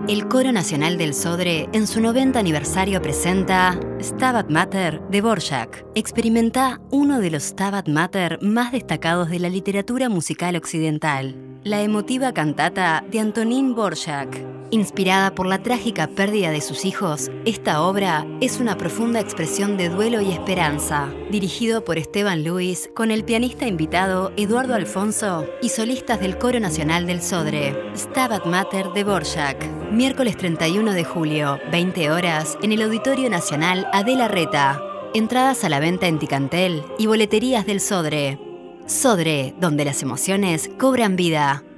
El Coro Nacional del Sodre, en su 90 aniversario, presenta Stabat Mater de Dvorak. Experimenta uno de los Stabat Mater más destacados de la literatura musical occidental, la emotiva cantata de Antonín Dvorak. Inspirada por la trágica pérdida de sus hijos, esta obra es una profunda expresión de duelo y esperanza. Dirigido por Esteban Luis, con el pianista invitado Eduardo Alfonso y solistas del Coro Nacional del Sodre. Stabat Mater de Dvorak. Miércoles 31 de julio, 20 horas, en el Auditorio Nacional Adela Reta. Entradas a la venta en Ticantel y boleterías del Sodre. Sodre, donde las emociones cobran vida.